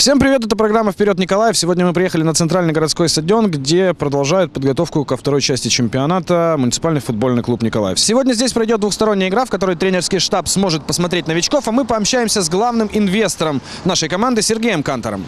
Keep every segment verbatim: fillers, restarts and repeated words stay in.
Всем привет, это программа «Вперед, Николаев». Сегодня мы приехали на центральный городской стадион, где продолжают подготовку ко второй части чемпионата муниципальный футбольный клуб «Николаев». Сегодня здесь пройдет двухсторонняя игра, в которой тренерский штаб сможет посмотреть новичков, а мы пообщаемся с главным инвестором нашей команды Сергеем Кантором.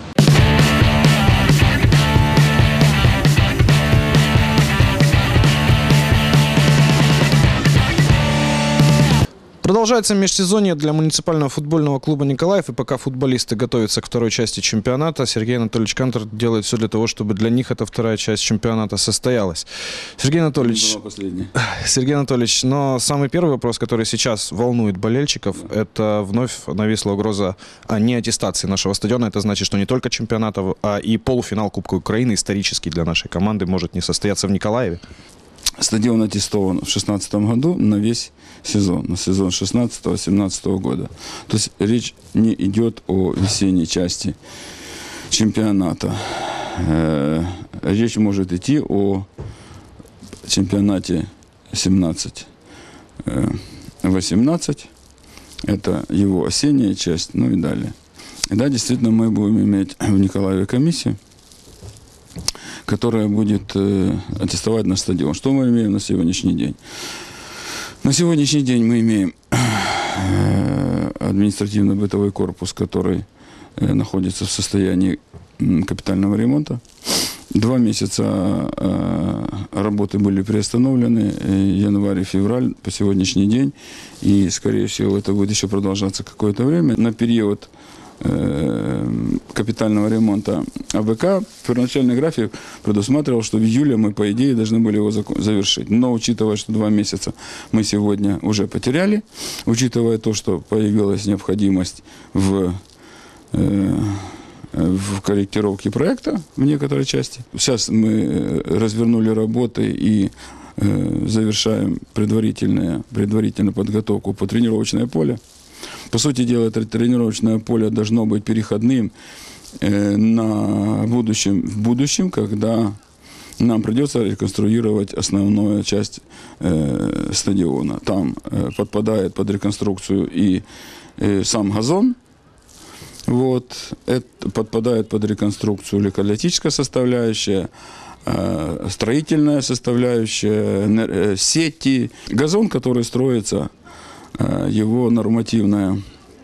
Продолжается межсезонье для муниципального футбольного клуба «Николаев», и пока футболисты готовятся к второй части чемпионата, Сергей Анатольевич Кантор делает все для того, чтобы для них эта вторая часть чемпионата состоялась. Сергей Анатольевич, Сергей Анатольевич, но самый первый вопрос, который сейчас волнует болельщиков, да. Это вновь нависла угроза о неаттестации нашего стадиона. Это значит, что не только чемпионат, а и полуфинал Кубка Украины, исторический для нашей команды, может не состояться в Николаеве. Стадион аттестован в две тысячи шестнадцатом году на весь сезон, на сезон шестнадцатого-семнадцатого года. То есть речь не идет о весенней части чемпионата. Речь может идти о чемпионате семнадцать восемнадцать. Это его осенняя часть, ну и далее. И да, действительно, мы будем иметь в Николаеве комиссию, которая будет э, аттестовать наш стадион. Что мы имеем на сегодняшний день? На сегодняшний день мы имеем э, административно-бытовой корпус, который э, находится в состоянии э, капитального ремонта. Два месяца э, работы были приостановлены, э, январь и февраль по сегодняшний день. И, скорее всего, это будет еще продолжаться какое-то время. На период капитального ремонта АБК первоначальный график предусматривал, что в июле мы, по идее, должны были его завершить. Но, учитывая, что два месяца мы сегодня уже потеряли, учитывая то, что появилась необходимость в, э, в корректировке проекта в некоторой части, сейчас мы развернули работы и э, завершаем предварительную, предварительную подготовку по тренировочное поле. По сути дела, это тренировочное поле должно быть переходным э, на будущем, в будущем, когда нам придется реконструировать основную часть э, стадиона. Там э, подпадает под реконструкцию и э, сам газон. Вот, это подпадает под реконструкцию лейкоатлетическая составляющая, э, строительная составляющая, э, сети. Газон, который строится, его нормативная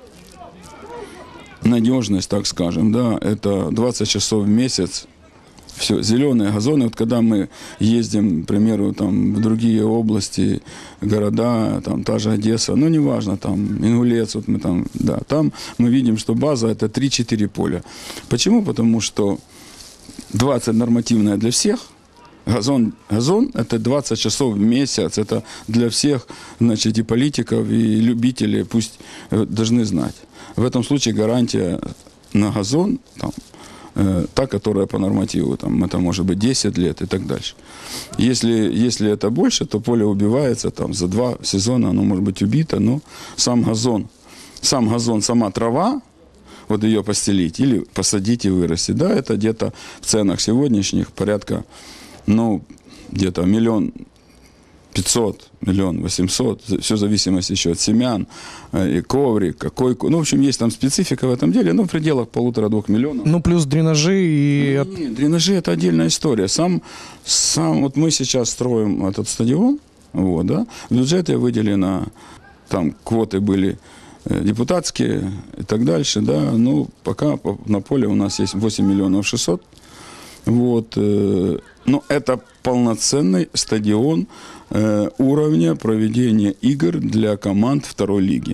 надежность, так скажем, да, это двадцать часов в месяц. Все, зеленые газоны. Вот когда мы ездим, к примеру, там, в другие области, города, там, та же Одесса, ну, неважно, там, Ингулец, вот мы там, да, там мы видим, что база это три-четыре поля. Почему? Потому что двадцать нормативная для всех. Газон, газон – это двадцать часов в месяц. Это для всех, значит, и политиков, и любителей пусть должны знать. В этом случае гарантия на газон, там, э, та, которая по нормативу, там, это может быть десять лет и так дальше. Если, если это больше, то поле убивается там, за два сезона, оно может быть убито, но сам газон, сам газон, сама трава, вот ее постелить или посадить и вырастить, да, это где-то в ценах сегодняшних порядка, ну, где-то миллион пятьсот, миллион восемьсот, все в зависимости еще от семян, и коврика, койку. Ну, в общем, есть там специфика в этом деле, ну, в пределах полутора-двух миллионов. Ну, плюс дренажи и... Нет, нет, дренажи – это отдельная история. Сам, сам, вот мы сейчас строим этот стадион, вот, да, в бюджете выделено, там квоты были депутатские и так дальше, да, ну, пока на поле у нас есть восемь миллионов шестьсот. Вот, э, но это полноценный стадион э, уровня проведения игр для команд второй лиги.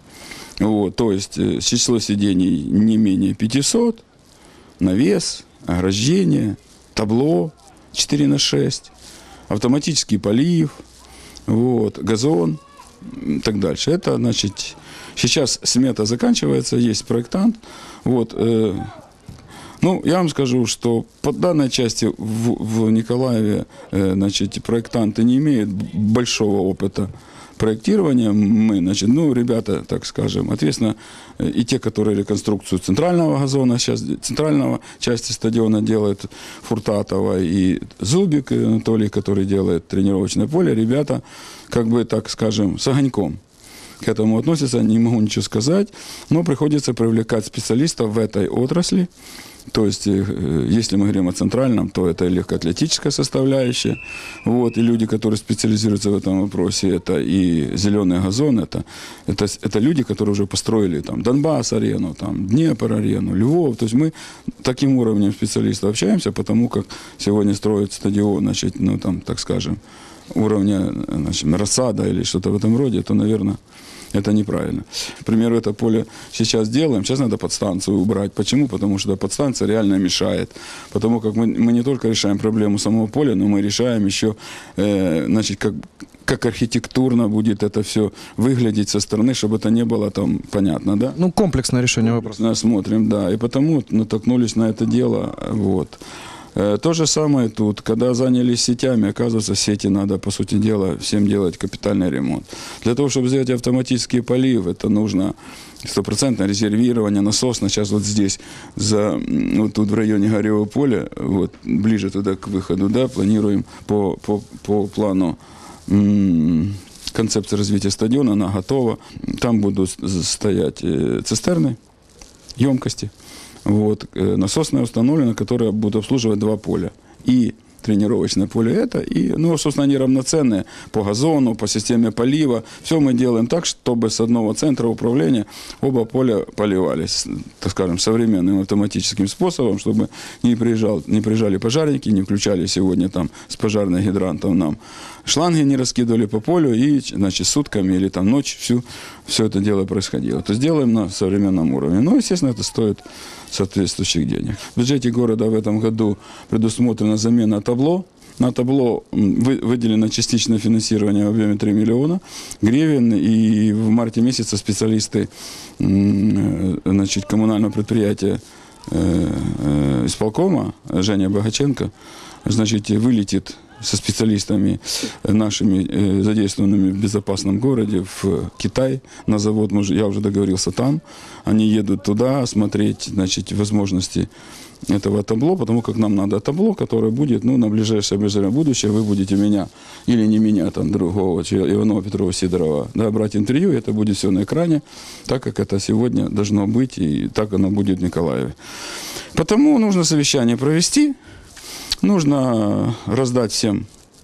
Вот, то есть э, число сидений не менее пятисот, навес, ограждение, табло четыре на шесть, автоматический полив, вот, газон и так дальше. Это, значит, сейчас смета заканчивается, есть проектант, вот, э, ну, я вам скажу, что по данной части в, в Николаеве, э, значит, проектанты не имеют большого опыта проектирования. Мы, значит, ну, ребята, так скажем, ответственно, и те, которые реконструкцию центрального газона, сейчас центрального части стадиона делает Фуртатова, и Зубик, и Анатолий, который делает тренировочное поле, ребята, как бы, так скажем, с огоньком. к этому относятся, не могу ничего сказать, но приходится привлекать специалистов в этой отрасли. То есть, если мы говорим о центральном, то это легкоатлетическая составляющая. Вот, и люди, которые специализируются в этом вопросе, это и зеленый газон, это, это, это люди, которые уже построили там, Донбасс-арену, там, Днепр-арену, Львов. То есть мы таким уровнем специалистов общаемся, потому как сегодня строят стадион, значит, ну, там, так скажем, уровня, значит, рассада или что-то в этом роде, то, наверное, это неправильно. К примеру, это поле сейчас делаем, сейчас надо подстанцию убрать. Почему? Потому что подстанция реально мешает. Потому как мы, мы не только решаем проблему самого поля, но мы решаем еще, э, значит, как, как архитектурно будет это все выглядеть со стороны, чтобы это не было там понятно, да? Ну, комплексное решение вопроса. Смотрим, да. И потому натолкнулись на это дело, вот. То же самое тут, когда занялись сетями, оказывается, сети надо, по сути дела, всем делать капитальный ремонт. Для того, чтобы сделать автоматический полив, это нужно стопроцентное резервирование, насосно. Сейчас вот здесь, за, вот тут в районе Горевого поля, вот, ближе туда к выходу, да, планируем по, по, по плану м- концепции развития стадиона, она готова. Там будут стоять цистерны, емкости. Вот, насосная установлена, которая будет обслуживать два поля. И тренировочное поле это, и, ну, собственно, они равноценные по газону, по системе полива. Все мы делаем так, чтобы с одного центра управления оба поля поливались, так скажем, современным автоматическим способом, чтобы не, приезжал, не приезжали пожарники, не включали сегодня там с пожарных гидрантов нам шланги не раскидывали по полю, и, значит, сутками или там ночь всю, все это дело происходило. То есть делаем на современном уровне. Ну, естественно, это стоит соответствующих денег. В бюджете города в этом году предусмотрена замена табло. На табло выделено частичное финансирование в объеме три миллиона гривен. И в марте месяце специалисты, значит, коммунального предприятия исполкома Женя Богаченко, значит, вылетит со специалистами нашими, задействованными в безопасном городе, в Китай, на завод, я уже договорился там. Они едут туда смотреть, значит, возможности этого табло, потому как нам надо табло, которое будет, ну, на ближайшее будущее, вы будете меня, или не меня, там, другого, Иванова, Петрова, Сидорова, да, брать интервью, это будет все на экране, так как это сегодня должно быть, и так оно будет в Николаеве. Потому нужно совещание провести. Нужно раздать всем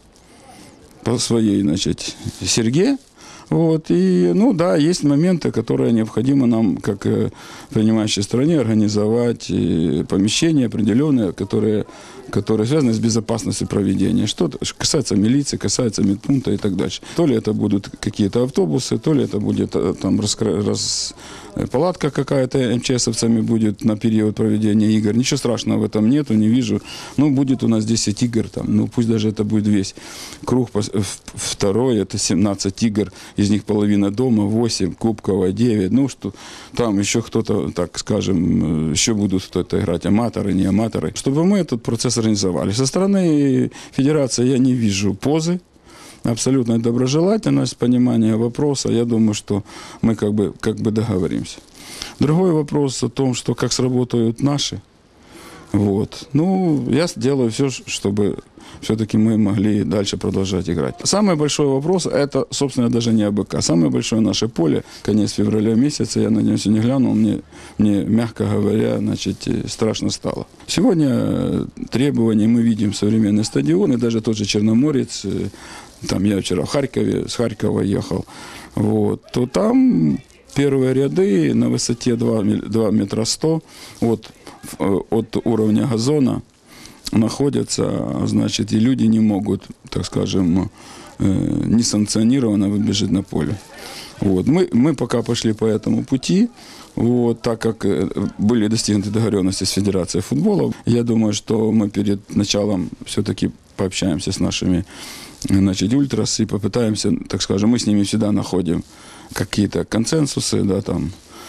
по своей, значит, серьге. Вот. И, ну да, есть моменты, которые необходимо нам, как принимающей стране, организовать помещения определенные, которые, которые связаны с безопасностью проведения. Что касается милиции, касается медпункта и так дальше. То ли это будут какие-то автобусы, то ли это будет там раскра... раз... палатка какая-то МЧСовцами будет на период проведения игр. Ничего страшного в этом нету, не вижу. Ну, будет у нас десять игр, там, ну, пусть даже это будет весь круг. Второй, это семнадцать игр, из них половина дома, восемь, кубковая, девять. Ну, что там еще кто-то, так скажем, еще будут кто-то играть, аматоры, не аматоры. Чтобы мы этот процесс организовали. Со стороны федерации я не вижу позы. Абсолютная доброжелательность, понимание вопроса. Я думаю, что мы как бы, как бы договоримся. Другой вопрос о том, что как сработают наши. Вот. Ну, я делаю все, чтобы все-таки мы могли дальше продолжать играть. Самый большой вопрос, это, собственно, даже не АБК. Самое большое наше поле, конец февраля месяца, я на него сегодня глянул, мне, мне, мягко говоря, значит, страшно стало. Сегодня требования мы видим современный стадион, и даже тот же Черноморец, там я вчера в Харькове, с Харькова ехал, вот, то там первые ряды на высоте два метра сто от, от уровня газона находятся, значит, и люди не могут, так скажем, несанкционированно выбежать на поле. Вот. Мы, мы пока пошли по этому пути, вот, так как были достигнуты договоренности с Федерацией футбола. Я думаю, что мы перед началом все-таки пообщаемся с нашими, значит, ультрас и попытаемся, так скажем, мы с ними всегда находим какие-то консенсусы, да, там,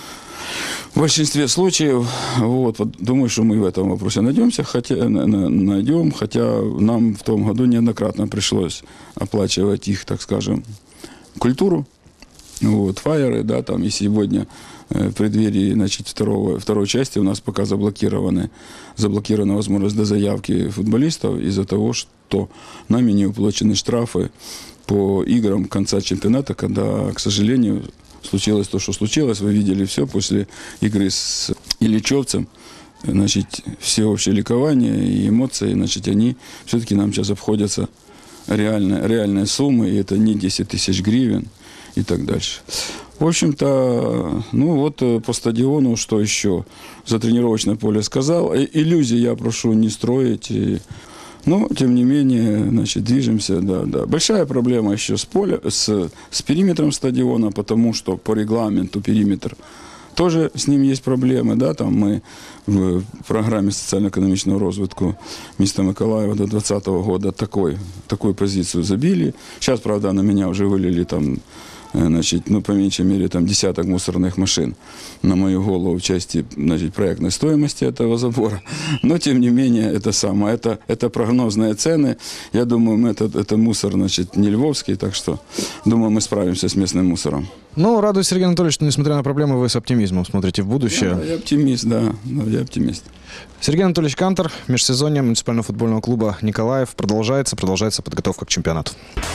в большинстве случаев, вот, вот, думаю, что мы в этом вопросе найдемся, хотя, найдем, хотя нам в том году неоднократно пришлось оплачивать их, так скажем, культуру, вот, фаеры, да, там, и сегодня в преддверии, значит, второго, второй части у нас пока заблокированы, заблокирована возможность дозаявки футболистов из-за того, что нами не уплачены штрафы по играм конца чемпионата, когда, к сожалению, случилось то, что случилось. Вы видели все после игры с Ильичевцем. Значит, всеобщее ликование и эмоции, значит, они все-таки нам сейчас обходятся реальные, реальные суммы, и это не десять тысяч гривен и так дальше. В общем-то, ну вот по стадиону, что еще? За тренировочное поле сказал. Иллюзий я прошу не строить. И, но, тем не менее, значит, движемся, да, да. Большая проблема еще с, поля, с, с периметром стадиона, потому что по регламенту периметр тоже с ним есть проблемы, да, там мы в программе социально-экономичного розвитку міста Миколаева до двадцатого года такой, такую позицию забили. Сейчас, правда, на меня уже вылили там, значит, ну, по меньшей мере, там, десяток мусорных машин на мою голову в части, значит, проектной стоимости этого забора. Но, тем не менее, это самое, это, это прогнозные цены. Я думаю, мы этот, это мусор, значит, не львовский, так что, думаю, мы справимся с местным мусором. Ну, радует, Сергей Анатольевич, что, несмотря на проблемы, вы с оптимизмом смотрите в будущее. Я, я оптимист, да, я оптимист. Сергей Анатольевич Кантор, межсезонье муниципального футбольного клуба «Николаев» продолжается, продолжается подготовка к чемпионату.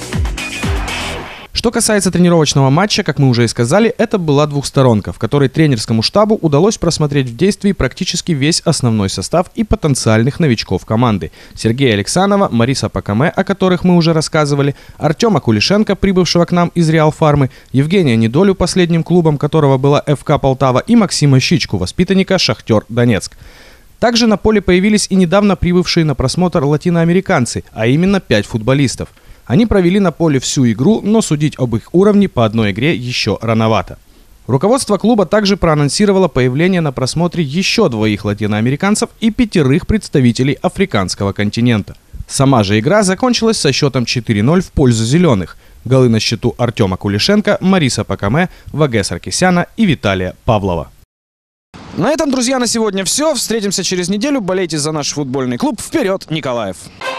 Что касается тренировочного матча, как мы уже и сказали, это была двухсторонка, в которой тренерскому штабу удалось просмотреть в действии практически весь основной состав и потенциальных новичков команды. Сергея Алексанова, Мариса Пакаме, о которых мы уже рассказывали, Артема Кулишенко, прибывшего к нам из Реал Фармы, Евгения Недолю, последним клубом которого была эф ка Полтава, и Максима Щичку, воспитанника Шахтер Донецк. Также на поле появились и недавно прибывшие на просмотр латиноамериканцы, а именно пять футболистов. Они провели на поле всю игру, но судить об их уровне по одной игре еще рановато. Руководство клуба также проанонсировало появление на просмотре еще двоих латиноамериканцев и пятерых представителей африканского континента. Сама же игра закончилась со счетом четыре ноль в пользу зеленых. Голы на счету Артема Кулишенко, Мариса Пакаме, Ваге Саркисяна и Виталия Павлова. На этом, друзья, на сегодня все. Встретимся через неделю. Болейте за наш футбольный клуб. Вперед, Николаев!